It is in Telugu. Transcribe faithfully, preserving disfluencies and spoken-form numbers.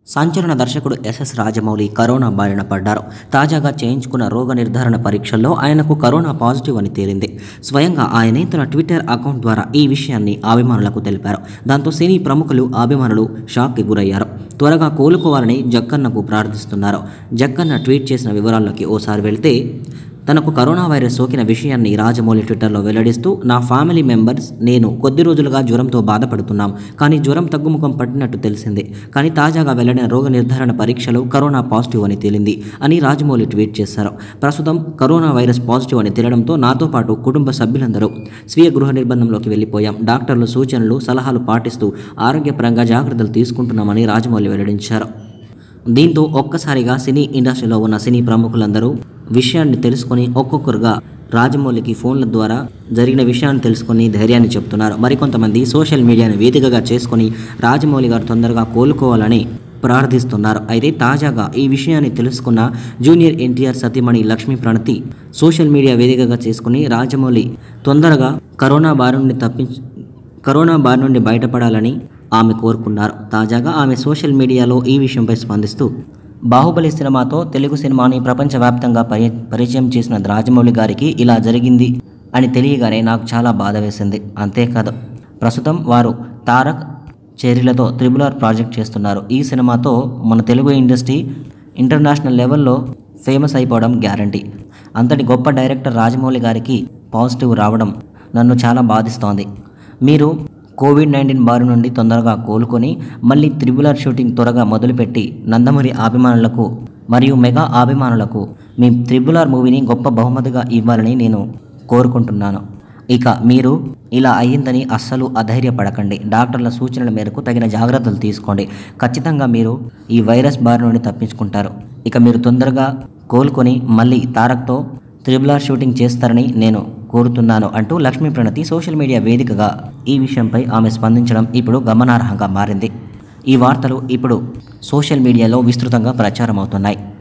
సంచలన దర్శకుడు ఎస్ఎస్ రాజమౌళి కరోనా బారిన పడ్డారు. తాజాగా చేయించుకున్న రోగ నిర్ధారణ పరీక్షల్లో ఆయనకు కరోనా పాజిటివ్ అని తేలింది. స్వయంగా ఆయనే తన ట్విట్టర్ అకౌంట్ ద్వారా ఈ విషయాన్ని అభిమానులకు తెలిపారు. దాంతో సినీ ప్రముఖులు, అభిమానులు షాక్కి గురయ్యారు. త్వరగా కోలుకోవాలని జక్కన్నకు ప్రార్థిస్తున్నారు. జక్కన్న ట్వీట్ చేసిన వివరాల్లోకి ఓసారి వెళ్తే, తనకు కరోనా వైరస్ సోకిన విషయాన్ని రాజమౌళి ట్విట్టర్లో వెల్లడిస్తూ, నా ఫ్యామిలీ మెంబర్స్, నేను కొద్ది రోజులుగా జ్వరంతో బాధపడుతున్నాం. కానీ జ్వరం తగ్గుముఖం పట్టినట్టు తెలిసింది. కానీ తాజాగా వెల్లడిన రోగ నిర్ధారణ పరీక్షలో కరోనా పాజిటివ్ అని తేలింది అని రాజమౌళి ట్వీట్ చేశారు. ప్రస్తుతం కరోనా వైరస్ పాజిటివ్ అని తేలడంతో నాతో పాటు కుటుంబ సభ్యులందరూ స్వీయ గృహ నిర్బంధంలోకి వెళ్లిపోయాం. డాక్టర్లు సూచనలు, సలహాలు పాటిస్తూ ఆరోగ్యపరంగా జాగ్రత్తలు తీసుకుంటున్నామని రాజమౌళి వెల్లడించారు. దీంతో ఒక్కసారిగా సినీ ఇండస్ట్రీలో ఉన్న సినీ ప్రముఖులందరూ విషయాన్ని తెలుసుకొని ఒక్కొక్కరుగా రాజమౌళికి ఫోన్ల ద్వారా జరిగిన విషయాన్ని తెలుసుకొని ధైర్యాన్ని చెప్తున్నారు. మరికొంతమంది సోషల్ మీడియాను వేదికగా చేసుకొని రాజమౌళి గారు తొందరగా కోలుకోవాలని ప్రార్థిస్తున్నారు. అయితే తాజాగా ఈ విషయాన్ని తెలుసుకున్న జూనియర్ ఎన్టీఆర్ సతీమణి లక్ష్మీ ప్రణతి సోషల్ మీడియా వేదికగా చేసుకుని రాజమౌళి తొందరగా కరోనా బారి నుండి తప్పించి కరోనా బారి నుండి బయటపడాలని ఆమె కోరుకున్నారు. తాజాగా ఆమె సోషల్ మీడియాలో ఈ విషయంపై స్పందిస్తూ, బాహుబలి సినిమాతో తెలుగు సినిమాని ప్రపంచవ్యాప్తంగా పరి పరిచయం చేసిన రాజమౌళి గారికి ఇలా జరిగింది అని తెలియగానే నాకు చాలా బాధ వేసింది. అంతేకాదు, ప్రస్తుతం వారు తారక్, చెర్రీలతో త్రిబుల్ ఆర్ ప్రాజెక్ట్ చేస్తున్నారు. ఈ సినిమాతో మన తెలుగు ఇండస్ట్రీ ఇంటర్నేషనల్ లెవెల్లో ఫేమస్ అయిపోవడం గ్యారంటీ. అంతటి గొప్ప డైరెక్టర్ రాజమౌళి గారికి పాజిటివ్ రావడం నన్ను చాలా బాధిస్తోంది. మీరు కోవిడ్ నైన్టీన్ బారి నుండి తొందరగా కోలుకొని మళ్ళీ త్రిబుల్ ఆర్ షూటింగ్ త్వరగా మొదలుపెట్టి నందమూరి అభిమానులకు మరియు మెగా అభిమానులకు మీ త్రిబుల్ ఆర్ మూవీని గొప్ప బహుమతిగా ఇవ్వాలని నేను కోరుకుంటున్నాను. ఇక మీరు ఇలా అయ్యిందని అస్సలు అధైర్యపడకండి. డాక్టర్ల సూచనల మేరకు తగిన జాగ్రత్తలు తీసుకోండి. ఖచ్చితంగా మీరు ఈ వైరస్ బారి నుండి తప్పించుకుంటారు. ఇక మీరు తొందరగా కోలుకొని మళ్ళీ తారక్తో త్రిబుల్ ఆర్ షూటింగ్ చేస్తారని నేను కోరుతున్నాను అంటూ లక్ష్మీ ప్రణతి సోషల్ మీడియా వేదికగా ఈ విషయంపై ఆమె స్పందించడం ఇప్పుడు గమనార్హంగా మారింది. ఈ వార్తలు ఇప్పుడు సోషల్ మీడియాలో విస్తృతంగా ప్రచారం అవుతున్నాయి.